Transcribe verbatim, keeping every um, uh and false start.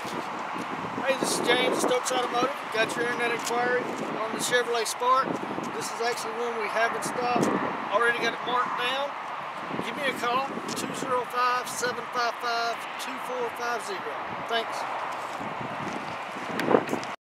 Hey, this is James, Stokes Automotive. Got your internet inquiry on the Chevrolet Spark. This is actually one we have in stock. Already got it marked down. Give me a call, two oh five, seven five five, two four five zero. Thanks.